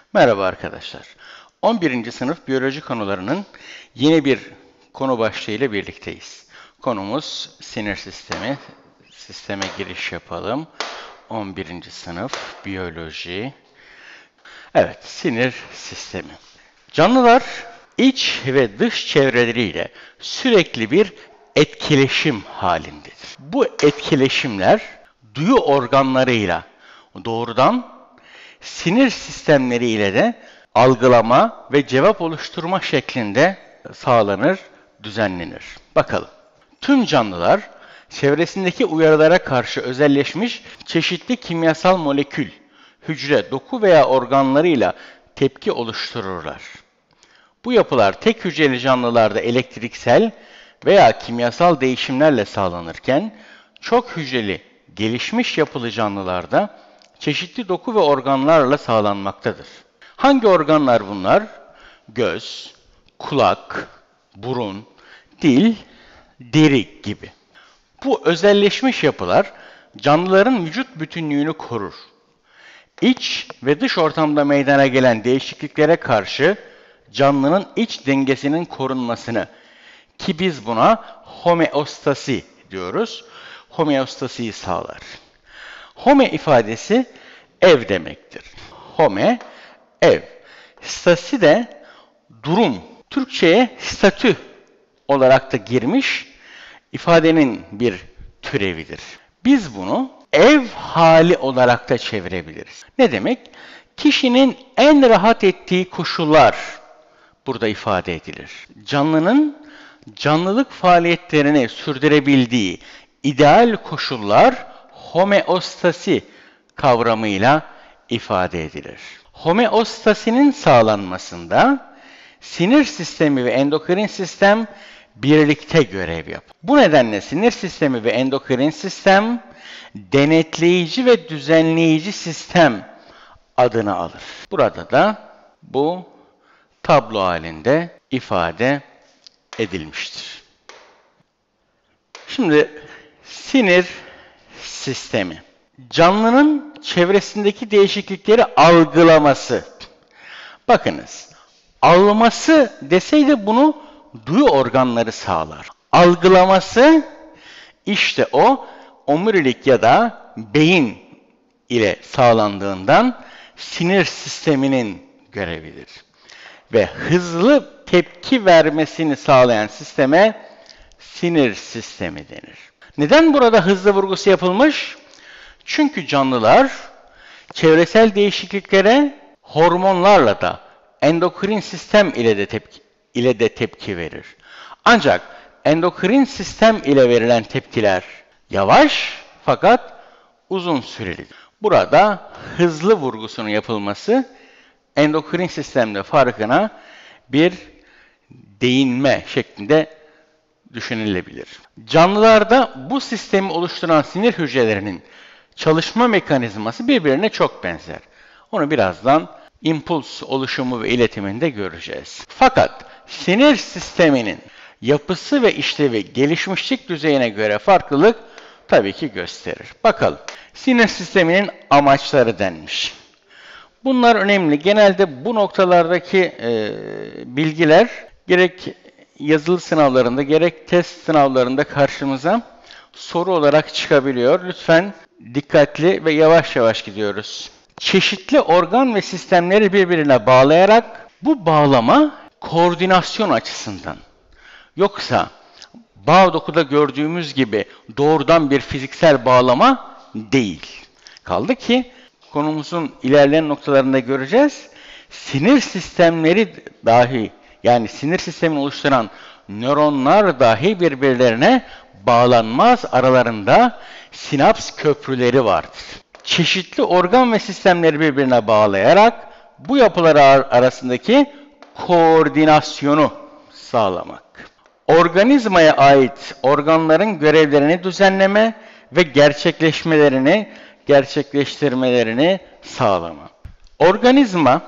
Merhaba arkadaşlar. 11. sınıf biyoloji konularının yeni bir konu başlığıyla birlikteyiz. Konumuz sinir sistemi. Sisteme giriş yapalım. 11. sınıf biyoloji. Evet, sinir sistemi. Canlılar iç ve dış çevreleriyle sürekli bir etkileşim halindedir. Bu etkileşimler duyu organlarıyla doğrudan sinir sistemleriyle de algılama ve cevap oluşturma şeklinde sağlanır, düzenlenir. Bakalım. Tüm canlılar çevresindeki uyarılara karşı özelleşmiş çeşitli kimyasal molekül, hücre, doku veya organlarıyla tepki oluştururlar. Bu yapılar tek hücreli canlılarda elektriksel veya kimyasal değişimlerle sağlanırken, çok hücreli, gelişmiş yapılı canlılarda çeşitli doku ve organlarla sağlanmaktadır. Hangi organlar bunlar? Göz, kulak, burun, dil, deri gibi. Bu özelleşmiş yapılar canlıların vücut bütünlüğünü korur. İç ve dış ortamda meydana gelen değişikliklere karşı canlının iç dengesinin korunmasını, ki biz buna homeostasi diyoruz, homeostasiyi sağlar. Home ifadesi ev demektir. Home, ev. Stasi de durum. Türkçe'ye statü olarak da girmiş ifadenin bir türevidir. Biz bunu ev hali olarak da çevirebiliriz. Ne demek? Kişinin en rahat ettiği koşullar burada ifade edilir. Canlının canlılık faaliyetlerini sürdürebildiği ideal koşullar homeostasi kavramıyla ifade edilir. Homeostasinin sağlanmasında sinir sistemi ve endokrin sistem birlikte görev yapar. Bu nedenle sinir sistemi ve endokrin sistem denetleyici ve düzenleyici sistem adını alır. Burada da bu tablo halinde ifade edilmiştir. Şimdi sinir sistemi. Canlının çevresindeki değişiklikleri algılaması. Bakınız, alması deseydi bunu duyu organları sağlar. Algılaması işte o omurilik ya da beyin ile sağlandığından sinir sisteminin görevidir. Ve hızlı tepki vermesini sağlayan sisteme sinir sistemi denir. Neden burada hızlı vurgusu yapılmış? Çünkü canlılar çevresel değişikliklere hormonlarla da endokrin sistem ile de tepki verir. Ancak endokrin sistem ile verilen tepkiler yavaş fakat uzun sürelidir. Burada hızlı vurgusunun yapılması endokrin sistemde farkına bir değinme şeklinde düşünülebilir. Canlılarda bu sistemi oluşturan sinir hücrelerinin çalışma mekanizması birbirine çok benzer. Onu birazdan impuls oluşumu ve iletiminde göreceğiz. Fakat sinir sisteminin yapısı ve işlevi gelişmişlik düzeyine göre farklılık tabii ki gösterir. Bakalım. Sinir sisteminin amaçları denmiş. Bunlar önemli. Genelde bu noktalardaki bilgiler gerek yazılı sınavlarında gerek test sınavlarında karşımıza soru olarak çıkabiliyor. Lütfen dikkatli ve yavaş yavaş gidiyoruz. Çeşitli organ ve sistemleri birbirine bağlayarak bu bağlama koordinasyon açısından. Yoksa bağ dokuda gördüğümüz gibi doğrudan bir fiziksel bağlama değil. Kaldı ki konumuzun ilerleyen noktalarında göreceğiz. Sinir sistemleri dahi, yani sinir sistemini oluşturan nöronlar dahi birbirlerine bağlanmaz, aralarında sinaps köprüleri vardır. Çeşitli organ ve sistemleri birbirine bağlayarak bu yapılar arasındaki koordinasyonu sağlamak. Organizmaya ait organların görevlerini düzenleme ve gerçekleştirmelerini sağlama. Organizma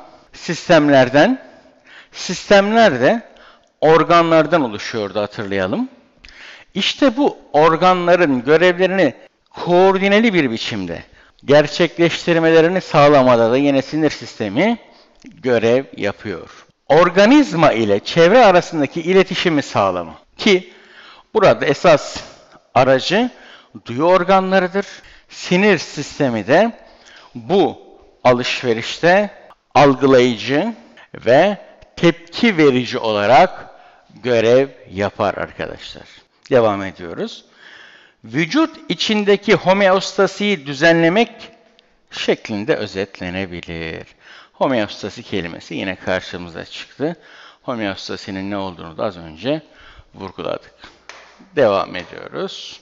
sistemler de organlardan oluşuyordu, hatırlayalım. İşte bu organların görevlerini koordineli bir biçimde gerçekleştirmelerini sağlamada da yine sinir sistemi görev yapıyor. Organizma ile çevre arasındaki iletişimi sağlama. Ki burada esas aracı duyu organlarıdır. Sinir sistemi de bu alışverişte algılayıcı ve tepki verici olarak görev yapar arkadaşlar. Devam ediyoruz. Vücut içindeki homeostasiyi düzenlemek şeklinde özetlenebilir. Homeostasi kelimesi yine karşımıza çıktı. Homeostasinin ne olduğunu da az önce vurguladık. Devam ediyoruz.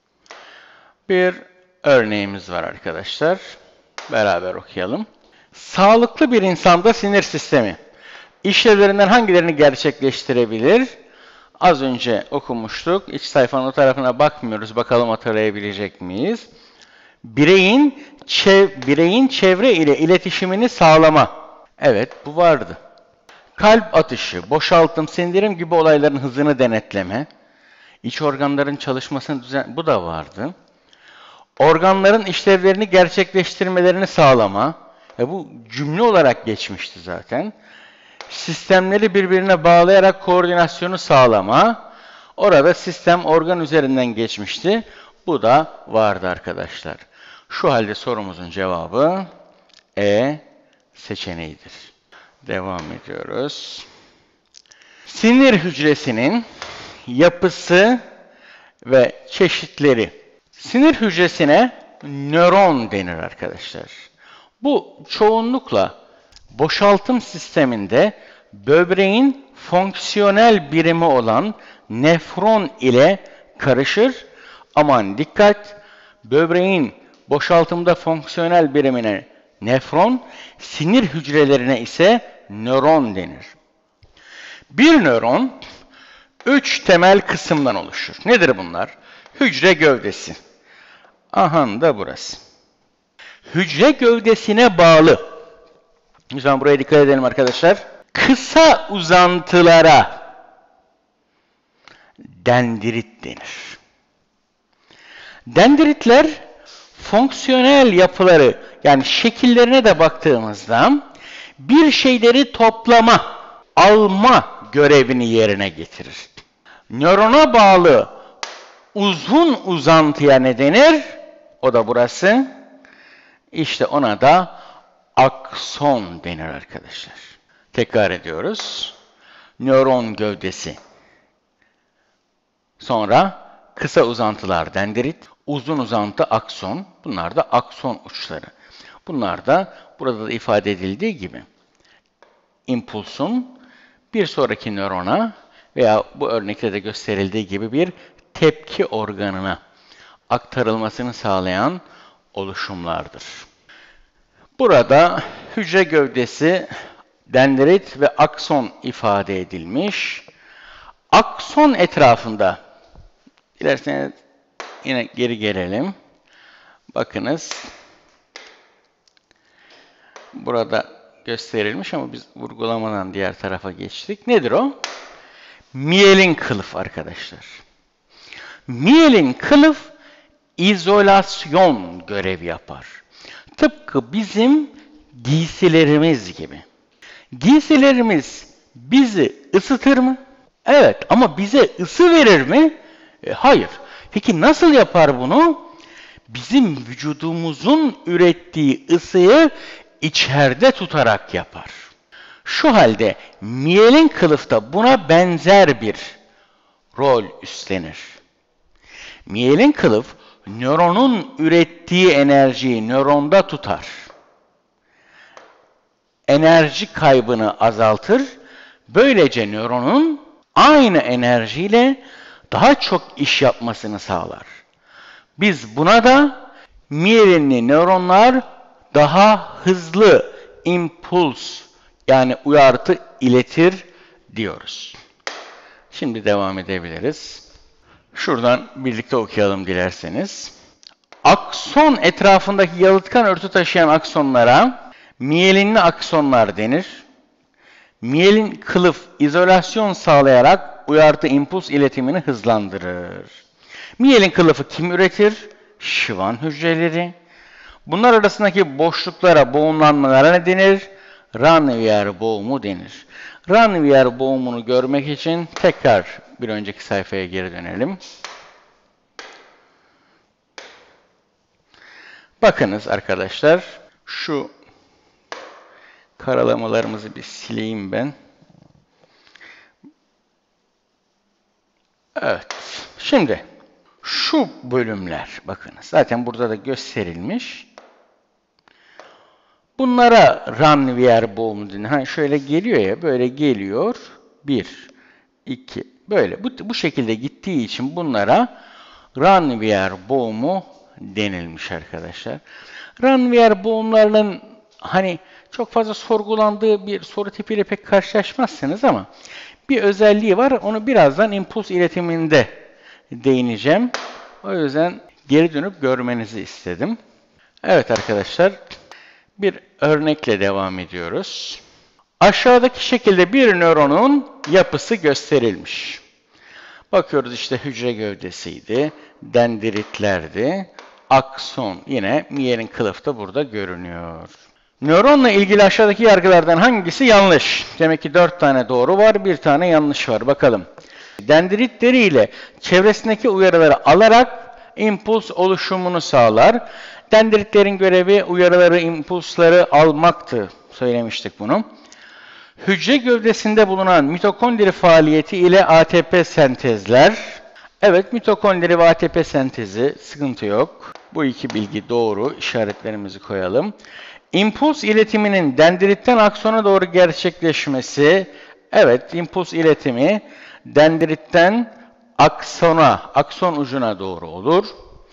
Bir örneğimiz var arkadaşlar. Beraber okuyalım. Sağlıklı bir insanda sinir sistemi işlevlerinden hangilerini gerçekleştirebilir? Az önce okumuştuk. İç sayfanın o tarafına bakmıyoruz. Bakalım hatırlayabilecek miyiz? Bireyin çevre ile iletişimini sağlama. Evet, bu vardı. Kalp atışı, boşaltım, sindirim gibi olayların hızını denetleme. İç organların çalışmasını bu da vardı. Organların işlevlerini gerçekleştirmelerini sağlama. Bu cümle olarak geçmişti zaten. Sistemleri birbirine bağlayarak koordinasyonu sağlama. Orada sistem organ üzerinden geçmişti. Bu da vardı arkadaşlar. Şu halde sorumuzun cevabı E seçeneğidir. Devam ediyoruz. Sinir hücresinin yapısı ve çeşitleri. Sinir hücresine nöron denir arkadaşlar. Bu çoğunlukla boşaltım sisteminde böbreğin fonksiyonel birimi olan nefron ile karışır. Aman dikkat! Böbreğin boşaltımda fonksiyonel birimine nefron, sinir hücrelerine ise nöron denir. Bir nöron 3 temel kısımdan oluşur. Nedir bunlar? Hücre gövdesi. Aha da burası. Hücre gövdesine bağlı. Lütfen buraya dikkat edelim arkadaşlar. Kısa uzantılara dendrit denir. Dendritler fonksiyonel yapıları, yani şekillerine de baktığımızda bir şeyleri toplama, alma görevini yerine getirir. Nörona bağlı uzun uzantıya ne denir? O da burası. İşte ona da akson denir arkadaşlar. Tekrar ediyoruz. Nöron gövdesi. Sonra kısa uzantılar dendrit, uzun uzantı akson. Bunlar da akson uçları. Bunlar da burada da ifade edildiği gibi impulsun bir sonraki nörona veya bu örnekte de gösterildiği gibi bir tepki organına aktarılmasını sağlayan oluşumlardır. Burada hücre gövdesi, dendrit ve akson ifade edilmiş. Akson etrafında, dilerseniz yine geri gelelim. Bakınız, burada gösterilmiş ama biz vurgulamadan diğer tarafa geçtik. Nedir o? Miyelin kılıf arkadaşlar. Miyelin kılıf izolasyon görevi yapar. Tıpkı bizim giysilerimiz gibi. Giysilerimiz bizi ısıtır mı? Evet, ama bize ısı verir mi? Hayır. Peki nasıl yapar bunu? Bizim vücudumuzun ürettiği ısıyı içeride tutarak yapar. Şu halde miyelin kılıf da buna benzer bir rol üstlenir. Miyelin kılıf nöronun ürettiği enerjiyi nöronda tutar. Enerji kaybını azaltır. Böylece nöronun aynı enerjiyle daha çok iş yapmasını sağlar. Biz buna da miyelinli nöronlar daha hızlı impuls, yani uyartı iletir diyoruz. Şimdi devam edebiliriz. Şuradan birlikte okuyalım dilerseniz. Akson etrafındaki yalıtkan örtü taşıyan aksonlara miyelinli aksonlar denir. Miyelin kılıf izolasyon sağlayarak uyartı impuls iletimini hızlandırır. Miyelin kılıfı kim üretir? Şivan hücreleri. Bunlar arasındaki boşluklara, boğumlanmalara ne denir? Ranvier boğumu denir. Ranvier boğumunu görmek için tekrar bir önceki sayfaya geri dönelim. Bakınız arkadaşlar, şu karalamalarımızı bir sileyim ben. Evet, şimdi şu bölümler, bakınız zaten burada da gösterilmiş. Bunlara Ranvier boğumu deniyor. Hani şöyle geliyor ya, böyle geliyor. 1, 2, böyle. Bu şekilde gittiği için bunlara Ranvier boğumu denilmiş arkadaşlar. Ranvier boğumlarının hani çok fazla sorgulandığı bir soru tipiyle pek karşılaşmazsınız ama bir özelliği var. Onu birazdan impuls iletiminde değineceğim. O yüzden geri dönüp görmenizi istedim. Evet arkadaşlar, bir örnekle devam ediyoruz. Aşağıdaki şekilde bir nöronun yapısı gösterilmiş. Bakıyoruz işte hücre gövdesiydi, dendritlerdi, akson, yine miyelin kılıf da burada görünüyor. Nöronla ilgili aşağıdaki yargılardan hangisi yanlış? Demek ki 4 tane doğru var, 1 tane yanlış var. Bakalım. Dendritleri ile çevresindeki uyarıları alarak impuls oluşumunu sağlar. Dendritlerin görevi uyarıları, impulsları almaktı. Söylemiştik bunu. Hücre gövdesinde bulunan mitokondri faaliyeti ile ATP sentezler. Evet, mitokondri ve ATP sentezi, sıkıntı yok. Bu iki bilgi doğru. İşaretlerimizi koyalım. İmpuls iletiminin dendritten aksona doğru gerçekleşmesi. Evet, impuls iletimi dendritten aksona, akson ucuna doğru olur.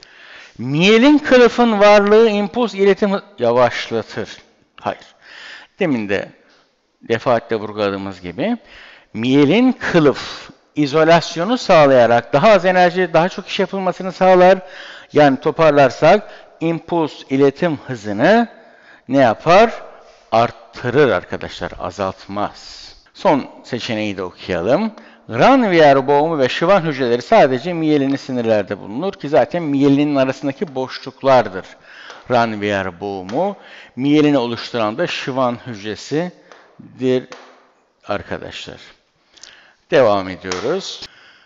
Miyelin kılıfın varlığı impuls iletimi yavaşlatır. Hayır. Demin de defaatle vurguladığımız gibi miyelin kılıf izolasyonu sağlayarak daha az enerji, daha çok iş yapılmasını sağlar. Yani toparlarsak impuls iletim hızını ne yapar? Arttırır arkadaşlar, azaltmaz. Son seçeneği de okuyalım. Ranvier boğumu ve şıvan hücreleri sadece miyelin sinirlerde bulunur ki zaten miyelinin arasındaki boşluklardır. Ranvier boğumu, miyelini oluşturan da şıvan hücresidir arkadaşlar. Devam ediyoruz.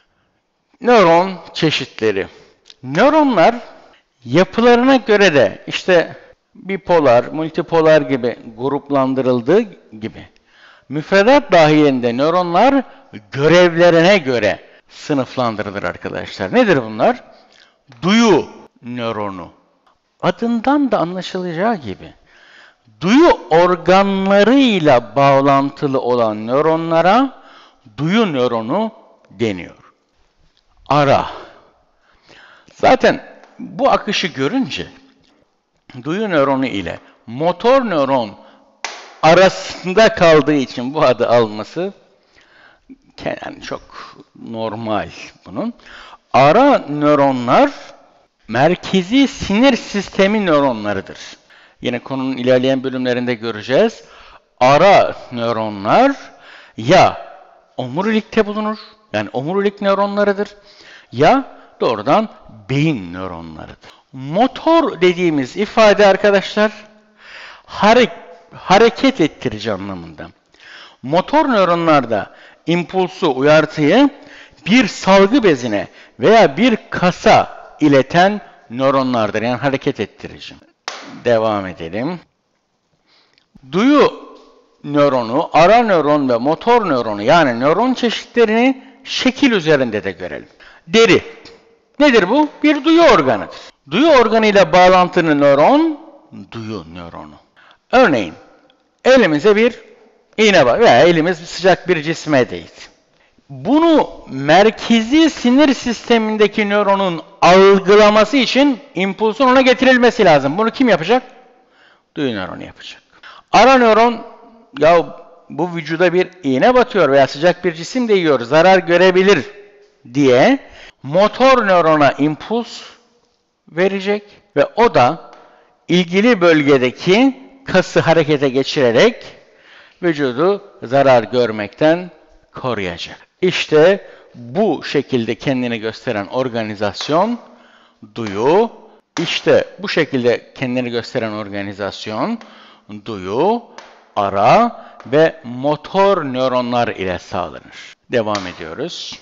Nöron çeşitleri. Nöronlar yapılarına göre de işte bipolar, multipolar gibi gruplandırıldığı gibi müfredat dahilinde nöronlar görevlerine göre sınıflandırılır arkadaşlar. Nedir bunlar? Duyu nöronu. Adından da anlaşılacağı gibi duyu organlarıyla bağlantılı olan nöronlara duyu nöronu deniyor. Ara. Zaten bu akışı görünce duyu nöronu ile motor nöron arasında kaldığı için bu adı alması yani çok normal bunun. Ara nöronlar merkezi sinir sistemi nöronlarıdır. Yine konunun ilerleyen bölümlerinde göreceğiz. Ara nöronlar ya omurilikte bulunur, yani omurilik nöronlarıdır, ya doğrudan beyin nöronlarıdır. Motor dediğimiz ifade arkadaşlar, hareket ettirici anlamında. Motor nöronlarda impulsu, uyartıyı bir salgı bezine veya bir kasa ileten nöronlardır. Yani hareket ettirici. Devam edelim. Duyu nöronu, ara nöron ve motor nöronu yani nöron çeşitlerini şekil üzerinde de görelim. Deri. Nedir bu? Bir duyu organıdır. Duyu organıyla bağlantılı nöron, duyu nöronu. Örneğin elimize bir iğne var veya elimiz sıcak bir cisme değdi. Bunu merkezi sinir sistemindeki nöronun algılaması için impulsun ona getirilmesi lazım. Bunu kim yapacak? Duyu nöronu yapacak. Ara nöron, ya bu vücuda bir iğne batıyor veya sıcak bir cisim değiyor, zarar görebilir diye motor nörona impuls verecek ve o da ilgili bölgedeki kası harekete geçirerek vücudu zarar görmekten koruyacak. İşte bu şekilde kendini gösteren organizasyon duyu, işte bu şekilde kendini gösteren organizasyon duyu, ara ve motor nöronlar ile sağlanır. Devam ediyoruz.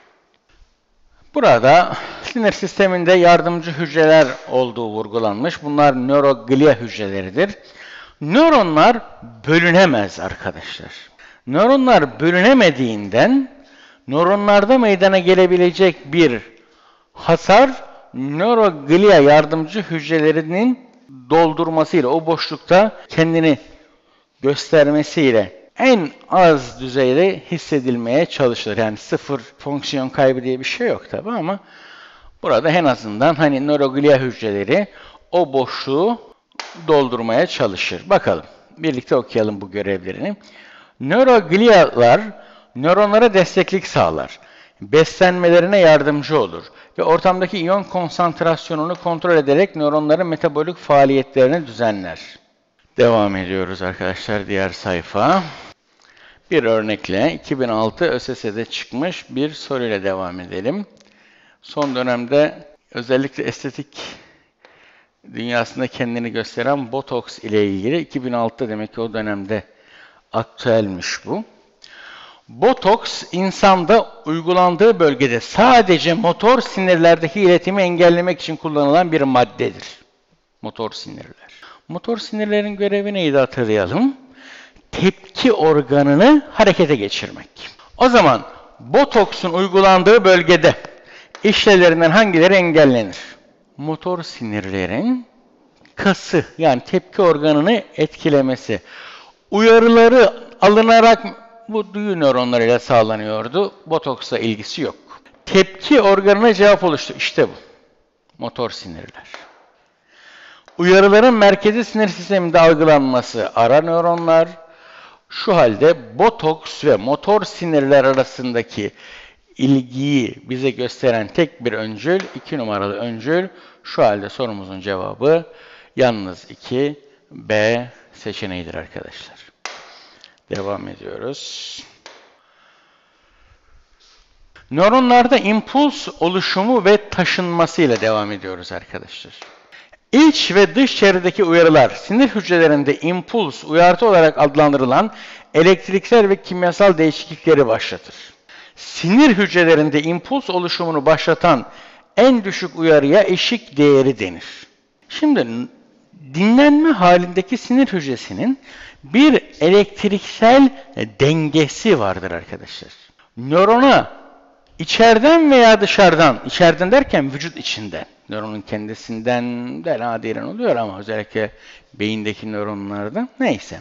Burada sinir sisteminde yardımcı hücreler olduğu vurgulanmış. Bunlar nöroglia hücreleridir. Nöronlar bölünemez arkadaşlar. Nöronlar bölünemediğinden nöronlarda meydana gelebilecek bir hasar nöroglia yardımcı hücrelerinin doldurmasıyla, o boşlukta kendini göstermesiyle en az düzeyde hissedilmeye çalışılır. Yani sıfır fonksiyon kaybı diye bir şey yok tabi ama burada en azından hani nöroglia hücreleri o boşluğu doldurmaya çalışır. Bakalım. Birlikte okuyalım bu görevlerini. Nöroglialar nöronlara desteklik sağlar. Beslenmelerine yardımcı olur ve ortamdaki iyon konsantrasyonunu kontrol ederek nöronların metabolik faaliyetlerini düzenler. Devam ediyoruz arkadaşlar diğer sayfa. Bir örnekle 2006 ÖSS'de çıkmış bir soruyla devam edelim. Son dönemde özellikle estetik dünyasında kendini gösteren botoks ile ilgili 2006'da demek ki o dönemde aktüelmiş bu. Botoks insanda uygulandığı bölgede sadece motor sinirlerdeki iletimi engellemek için kullanılan bir maddedir. Motor sinirler. Motor sinirlerin görevi neydi hatırlayalım? Tepki organını harekete geçirmek. O zaman botoksun uygulandığı bölgede işlevlerinden hangileri engellenir? Motor sinirlerin kası yani tepki organını etkilemesi. Uyarıları alınarak bu duyu nöronlarıyla sağlanıyordu. Botoksla ilgisi yok. Tepki organına cevap oluştu. İşte bu. Motor sinirler. Uyarıların merkezi sinir sisteminde algılanması ara nöronlar. Şu halde botoks ve motor sinirler arasındaki ilgiyi bize gösteren tek bir öncül, 2 numaralı öncül. Şu halde sorumuzun cevabı yalnız 2 B seçeneğidir arkadaşlar. Devam ediyoruz. Nöronlarda impuls oluşumu ve taşınması ile devam ediyoruz arkadaşlar. İç ve dış çevredeki uyarılar, sinir hücrelerinde impuls, uyartı olarak adlandırılan elektriksel ve kimyasal değişiklikleri başlatır. Sinir hücrelerinde impuls oluşumunu başlatan en düşük uyarıya eşik değeri denir. Şimdi dinlenme halindeki sinir hücresinin bir elektriksel dengesi vardır arkadaşlar. Nörona içeriden veya dışarıdan, içeriden derken vücut içinden, nöronun kendisinden de nadiren oluyor ama özellikle beyindeki nöronlarda neyse.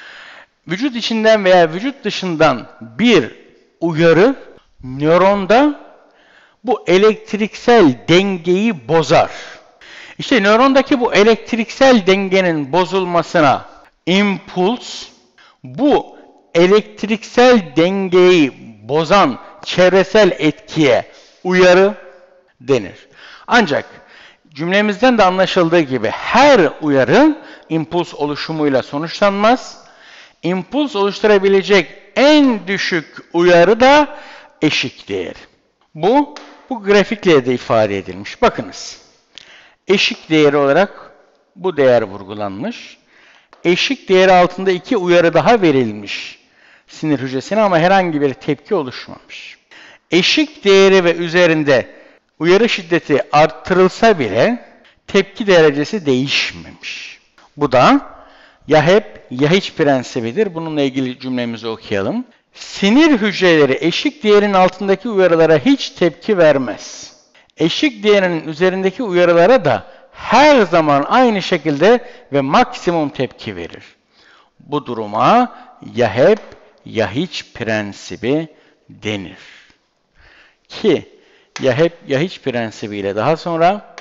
Vücut içinden veya vücut dışından bir uyarı nöronda bu elektriksel dengeyi bozar. İşte nörondaki bu elektriksel dengenin bozulmasına impuls, bu elektriksel dengeyi bozan çevresel etkiye uyarı denir. Ancak cümlemizden de anlaşıldığı gibi her uyarı impuls oluşumuyla sonuçlanmaz. İmpuls oluşturabilecek en düşük uyarı da eşik değer. Bu grafikle de ifade edilmiş. Bakınız. Eşik değeri olarak bu değer vurgulanmış. Eşik değeri altında 2 uyarı daha verilmiş sinir hücresine ama herhangi bir tepki oluşmamış. Eşik değeri ve üzerinde uyarı şiddeti arttırılsa bile tepki derecesi değişmemiş. Bu da ya hep ya hiç prensibidir. Bununla ilgili cümlemizi okuyalım. Sinir hücreleri eşik değerinin altındaki uyarılara hiç tepki vermez. Eşik değerinin üzerindeki uyarılara da her zaman aynı şekilde ve maksimum tepki verir. Bu duruma ya hep ya hiç prensibi denir. Ki ya hep ya hiç prensibiyle daha sonra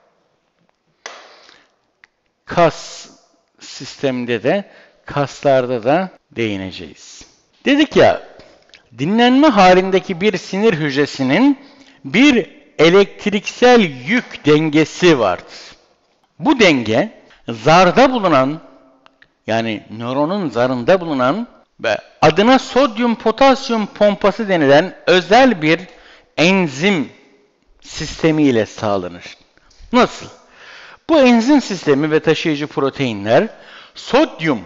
kas sisteminde de kaslarda da değineceğiz. Dedik ya dinlenme halindeki bir sinir hücresinin bir elektriksel yük dengesi vardır. Bu denge zarda bulunan yani nöronun zarında bulunan ve adına sodyum potasyum pompası denilen özel bir enzim sistemi ile sağlanır. Nasıl? Bu enzim sistemi ve taşıyıcı proteinler sodyum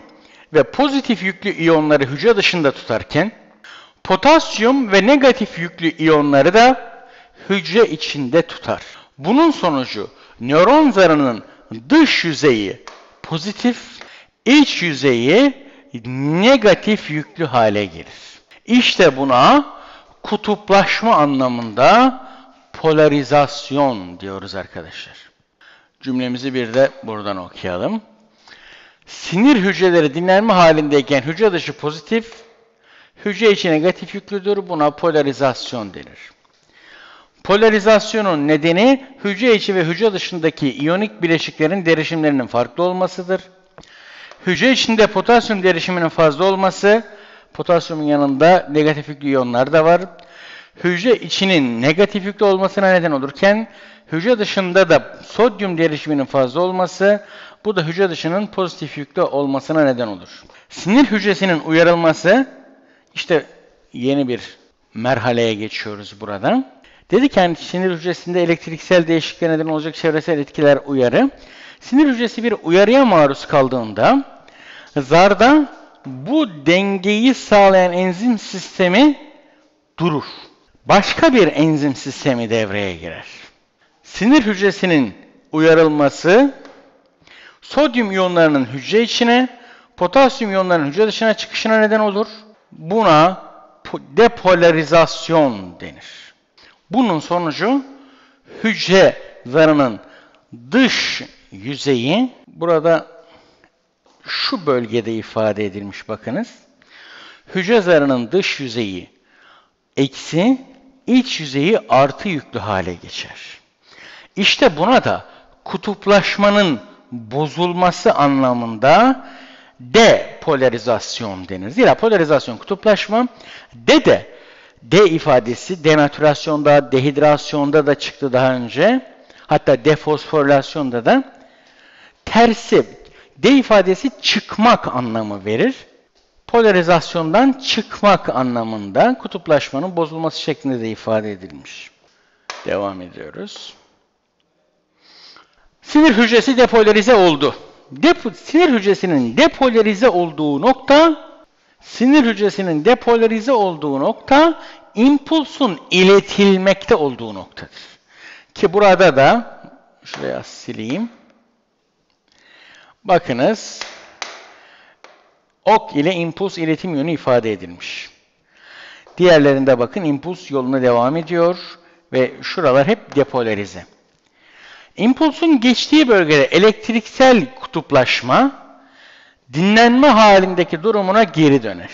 ve pozitif yüklü iyonları hücre dışında tutarken, potasyum ve negatif yüklü iyonları da hücre içinde tutar. Bunun sonucu nöron zarının dış yüzeyi pozitif, iç yüzeyi negatif yüklü hale gelir. İşte buna kutuplaşma anlamında polarizasyon diyoruz arkadaşlar. Cümlemizi bir de buradan okuyalım. Sinir hücreleri dinlenme halindeyken hücre dışı pozitif, hücre içi negatif yüklüdür. Buna polarizasyon denir. Polarizasyonun nedeni hücre içi ve hücre dışındaki iyonik bileşiklerin derişimlerinin farklı olmasıdır. Hücre içinde potasyum derişiminin fazla olması, potasyumun yanında negatif yüklü iyonlar da var. Hücre içinin negatif yüklü olmasına neden olurken, hücre dışında da sodyum derişiminin fazla olması, bu da hücre dışının pozitif yüklü olmasına neden olur. Sinir hücresinin uyarılması, işte yeni bir merhaleye geçiyoruz buradan. Dedik yani sinir hücresinde elektriksel değişikliğe neden olacak çevresel etkiler uyarı. Sinir hücresi bir uyarıya maruz kaldığında zarda bu dengeyi sağlayan enzim sistemi durur. Başka bir enzim sistemi devreye girer. Sinir hücresinin uyarılması sodyum iyonlarının hücre içine, potasyum iyonlarının hücre dışına çıkışına neden olur. Buna depolarizasyon denir. Bunun sonucu hücre zarının dış yüzeyi, burada şu bölgede ifade edilmiş bakınız. Hücre zarının dış yüzeyi eksi, iç yüzeyi artı yüklü hale geçer. İşte buna da kutuplaşmanın bozulması anlamında depolarizasyon denir. Zira polarizasyon kutuplaşma, D ifadesi denatürasyonda, dehidrasyonda da çıktı daha önce. Hatta defosforilasyonda da tersi. D ifadesi çıkmak anlamı verir. Polarizasyondan çıkmak anlamında kutuplaşmanın bozulması şeklinde de ifade edilmiş. Devam ediyoruz. Sinir hücresi depolarize oldu. Sinir hücresinin depolarize olduğu nokta, impulsun iletilmekte olduğu noktadır. Ki burada da, şuraya sileyim. Bakınız, ok ile impuls iletim yönü ifade edilmiş. Diğerlerinde bakın impuls yoluna devam ediyor ve şuralar hep depolarize. İmpulsun geçtiği bölgede elektriksel kutuplaşma dinlenme halindeki durumuna geri döner.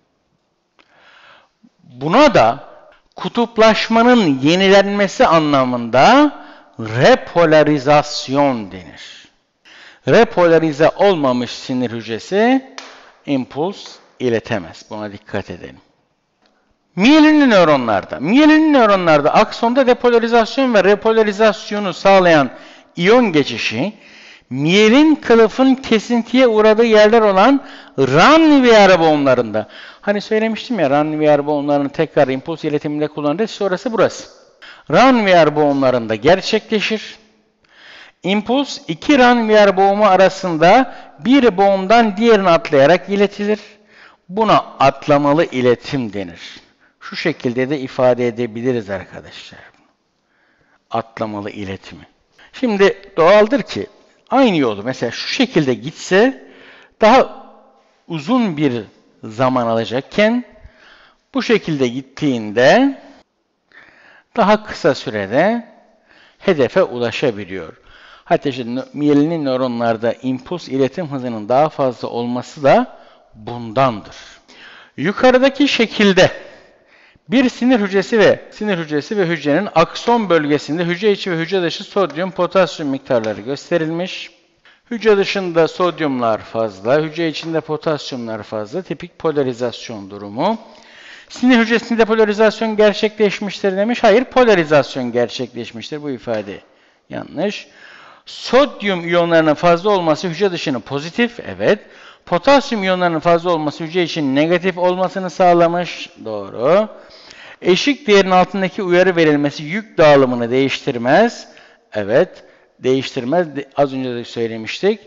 Buna da kutuplaşmanın yenilenmesi anlamında repolarizasyon denir. Repolarize olmamış sinir hücresi impuls iletemez. Buna dikkat edelim. Miyelinli nöronlarda aksonda depolarizasyon ve repolarizasyonu sağlayan iyon geçişi, miyelin kılıfın kesintiye uğradığı yerler olan Ranvier boğumlarında. Hani söylemiştim ya, Ranvier boğumlarını tekrar impuls iletiminde kullanırız. Sonrası burası. Ranvier boğumlarında gerçekleşir. İmpuls iki Ranvier boğumu arasında bir boğumdan diğerine atlayarak iletilir. Buna atlamalı iletim denir. Şu şekilde de ifade edebiliriz arkadaşlar. Atlamalı iletimi. Şimdi doğaldır ki aynı yolu mesela şu şekilde gitse daha uzun bir zaman alacakken bu şekilde gittiğinde daha kısa sürede hedefe ulaşabiliyor. Hatta işte miyelin nöronlarda impuls iletim hızının daha fazla olması da bundandır. Yukarıdaki şekilde bir sinir hücresi ve hücrenin akson bölgesinde hücre içi ve hücre dışı sodyum, potasyum miktarları gösterilmiş. Hücre dışında sodyumlar fazla, hücre içinde potasyumlar fazla. Tipik polarizasyon durumu. Sinir hücresinde polarizasyon gerçekleşmiştir demiş. Hayır, polarizasyon gerçekleşmiştir. Bu ifade yanlış. Sodyum iyonlarının fazla olması hücre dışının pozitif, evet. Potasyum iyonlarının fazla olması hücre için negatif olmasını sağlamış, doğru. Eşik değerin altındaki uyarı verilmesi yük dağılımını değiştirmez, evet. Değiştirmez, az önce de söylemiştik.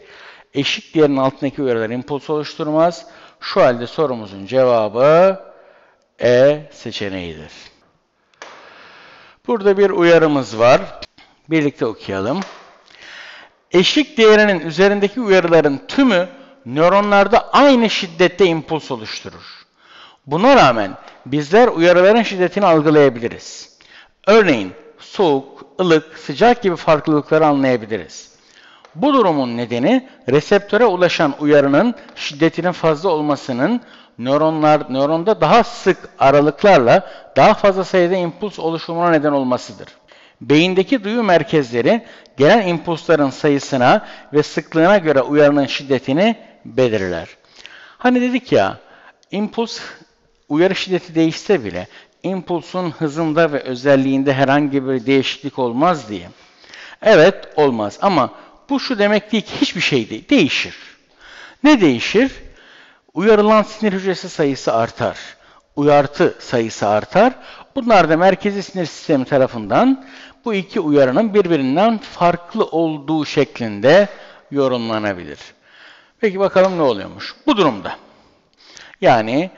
Eşik değerinin altındaki uyarılar impuls oluşturmaz. Şu halde sorumuzun cevabı E seçeneğidir. Burada bir uyarımız var. Birlikte okuyalım. Eşik değerinin üzerindeki uyarıların tümü nöronlarda aynı şiddette impuls oluşturur. Buna rağmen bizler uyarıların şiddetini algılayabiliriz. Örneğin soğuk, ılık, sıcak gibi farklılıkları anlayabiliriz. Bu durumun nedeni reseptöre ulaşan uyarının şiddetinin fazla olmasının nöronda daha sık aralıklarla daha fazla sayıda impuls oluşumuna neden olmasıdır. Beyindeki duyu merkezleri gelen impulsların sayısına ve sıklığına göre uyarının şiddetini belirler. Hani dedik ya, impuls uyarı şiddeti değişse bile impulsun hızında ve özelliğinde herhangi bir değişiklik olmaz diye. Evet, olmaz ama bu şu demek değil ki hiçbir şey değil, değişir. Ne değişir? Uyarılan sinir hücresi sayısı artar. Uyartı sayısı artar. Bunlar da merkezi sinir sistemi tarafından bu iki uyarının birbirinden farklı olduğu şeklinde yorumlanabilir. Peki bakalım ne oluyormuş? Bu durumda. Yani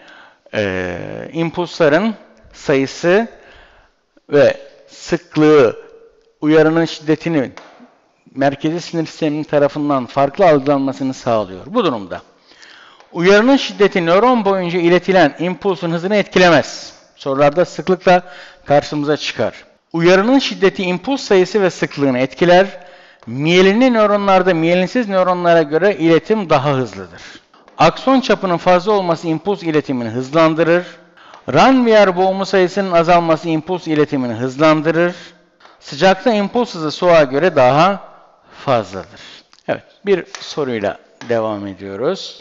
impulsların sayısı ve sıklığı uyarının şiddetini merkezi sinir sisteminin tarafından farklı algılanmasını sağlıyor. Bu durumda uyarının şiddeti nöron boyunca iletilen impulsun hızını etkilemez. Sorularda sıklıkla karşımıza çıkar. Uyarının şiddeti impuls sayısı ve sıklığını etkiler. Miyelinli nöronlarda miyelinsiz nöronlara göre iletim daha hızlıdır. Akson çapının fazla olması impuls iletimini hızlandırır. Ranvier boğumu sayısının azalması impuls iletimini hızlandırır. Sıcakta impuls hızı soğuğa göre daha fazladır. Evet, bir soruyla devam ediyoruz.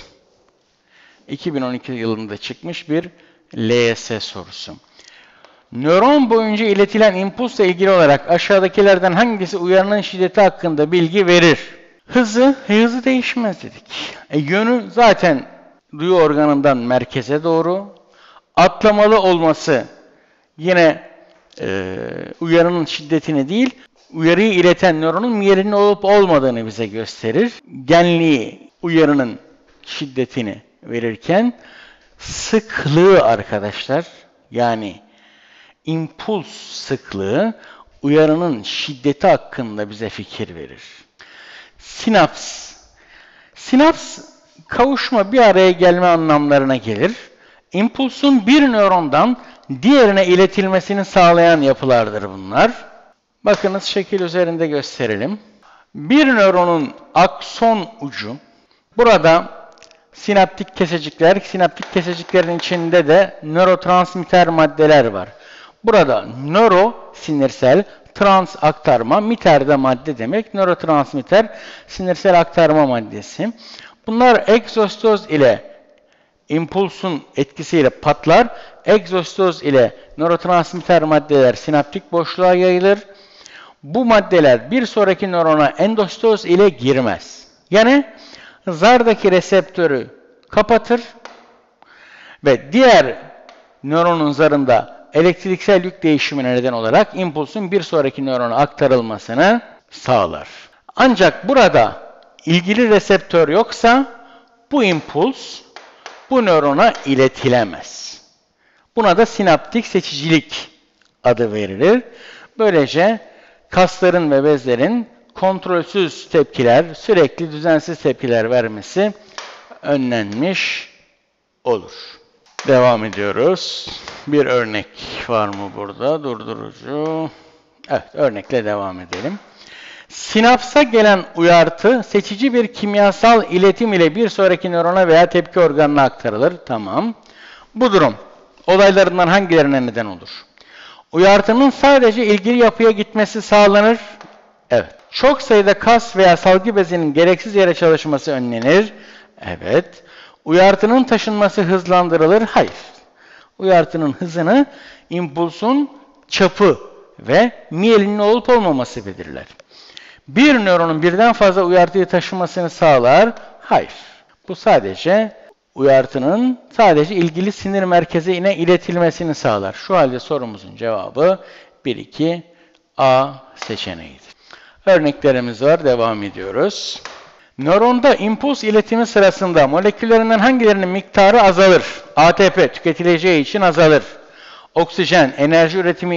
2012 yılında çıkmış bir LYS sorusu. Nöron boyunca iletilen impulsla ilgili olarak aşağıdakilerden hangisi uyarının şiddeti hakkında bilgi verir? Hızı değişmez dedik. Yönü zaten duyu organından merkeze doğru. Atlamalı olması yine uyarının şiddetini değil, uyarıyı ileten nöronun miyelinin olup olmadığını bize gösterir. Genliği uyarının şiddetini verirken sıklığı arkadaşlar, yani impuls sıklığı uyarının şiddeti hakkında bize fikir verir. Sinaps. Sinaps kavuşma, bir araya gelme anlamlarına gelir. İmpulsun bir nörondan diğerine iletilmesini sağlayan yapılardır bunlar. Bakınız şekil üzerinde gösterelim. Bir nöronun akson ucu, burada sinaptik kesecikler, sinaptik keseciklerin içinde de nörotransmitter maddeler var. Burada nöro sinirsel, trans aktarma, miter de madde demek. Nörotransmitter sinirsel aktarma maddesi. Bunlar egzostoz ile impulsun etkisiyle patlar. Egzostoz ile nörotransmitter maddeler sinaptik boşluğa yayılır. Bu maddeler bir sonraki nörona endostoz ile girmez. Yani zardaki reseptörü kapatır ve diğer nöronun zarında elektriksel yük değişimine neden olarak impulsun bir sonraki nörona aktarılmasını sağlar. Ancak burada ilgili reseptör yoksa bu impuls bu nörona iletilemez. Buna da sinaptik seçicilik adı verilir. Böylece kasların ve bezlerin kontrolsüz tepkiler, sürekli düzensiz tepkiler vermesi önlenmiş olur. Devam ediyoruz. Bir örnek var mı burada? Durdurucu. Evet, örnekle devam edelim. Sinapsa gelen uyartı seçici bir kimyasal iletim ile bir sonraki nörona veya tepki organına aktarılır. Tamam. Bu durum olaylarından hangilerine neden olur? Uyartının sadece ilgili yapıya gitmesi sağlanır. Evet. Çok sayıda kas veya salgı bezinin gereksiz yere çalışması önlenir. Evet. Uyartının taşınması hızlandırılır. Hayır. Uyartının hızını impulsun çapı ve miyelinin olup olmaması belirler. Bir nöronun birden fazla uyartıyı taşımasını sağlar. Hayır. Bu sadece uyartının sadece ilgili sinir merkezine iletilmesini sağlar. Şu halde sorumuzun cevabı 1-2 A seçeneğidir. Örneklerimiz var. Devam ediyoruz. Nöronda impuls iletimi sırasında moleküllerinden hangilerinin miktarı azalır? ATP tüketileceği için azalır. Oksijen enerji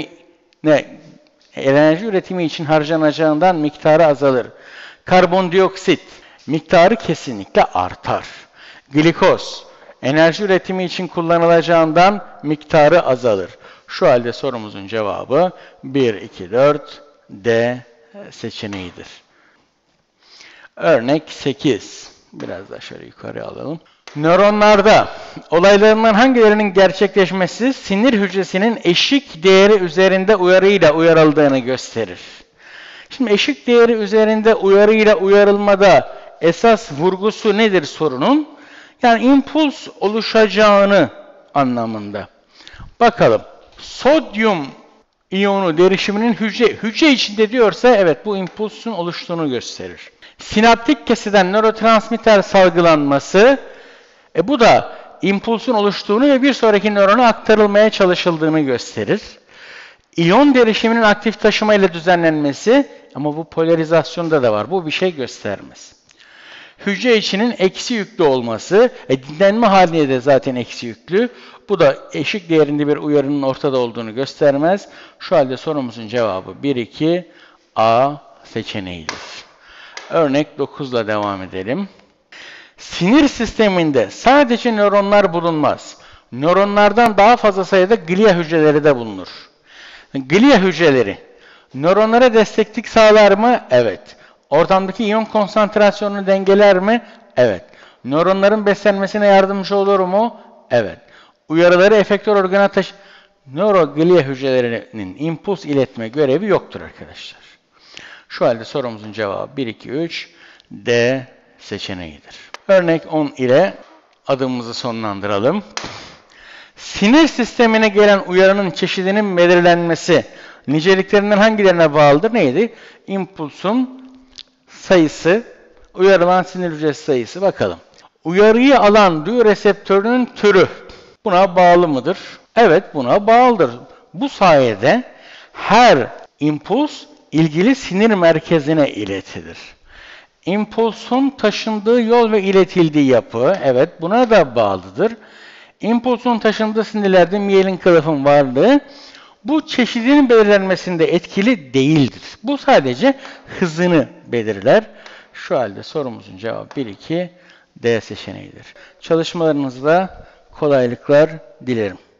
üretimi için harcanacağından miktarı azalır. Karbondioksit miktarı kesinlikle artar. Glikoz enerji üretimi için kullanılacağından miktarı azalır. Şu halde sorumuzun cevabı 1, 2, 4 D seçeneğidir. Örnek 8. Biraz daha şöyle yukarı alalım. Nöronlarda olaylarından hangilerinin gerçekleşmesi sinir hücresinin eşik değeri üzerinde uyarıyla uyarıldığını gösterir. Şimdi eşik değeri üzerinde uyarıyla uyarılmada esas vurgusu nedir sorunun? Yani impuls oluşacağını anlamında. Bakalım. Sodyum iyonu derişiminin hücre içinde diyorsa evet bu impulsun oluştuğunu gösterir. Sinaptik kesiden nörotransmitter salgılanması bu da impulsun oluştuğunu ve bir sonraki nörona aktarılmaya çalışıldığını gösterir. İyon derişiminin aktif taşıma ile düzenlenmesi ama bu polarizasyonda da var. Bu bir şey göstermez. Hücre içinin eksi yüklü olması, dinlenme halinde de zaten eksi yüklü. Bu da eşik değerinde bir uyarının ortada olduğunu göstermez. Şu halde sorumuzun cevabı 1, 2 A seçeneğidir. Örnek 9 ile devam edelim. Sinir sisteminde sadece nöronlar bulunmaz. Nöronlardan daha fazla sayıda glia hücreleri de bulunur. Glia hücreleri nöronlara desteklik sağlar mı? Evet. Ortamdaki iyon konsantrasyonunu dengeler mi? Evet. Nöronların beslenmesine yardımcı olur mu? Evet. Uyarıları efektör organa nöroglia hücrelerinin impuls iletme görevi yoktur arkadaşlar. Şu halde sorumuzun cevabı 1, 2, 3 D seçeneğidir. Örnek 10 ile adımımızı sonlandıralım. Sinir sistemine gelen uyarının çeşidinin belirlenmesi niceliklerinden hangilerine bağlıdır? Neydi? İmpulsun sayısı, uyarılan sinir hücresi sayısı. Bakalım. Uyarıyı alan duyu reseptörünün türü buna bağlı mıdır? Evet, buna bağlıdır. Bu sayede her impuls ilgili sinir merkezine iletilir. İmpulsun taşındığı yol ve iletildiği yapı, evet buna da bağlıdır. İmpulsun taşındığı sinirlerde miyelin kılıfın varlığı, bu çeşidinin belirlenmesinde etkili değildir. Bu sadece hızını belirler. Şu halde sorumuzun cevabı 1, 2 D seçeneğidir. Çalışmalarınızda kolaylıklar dilerim.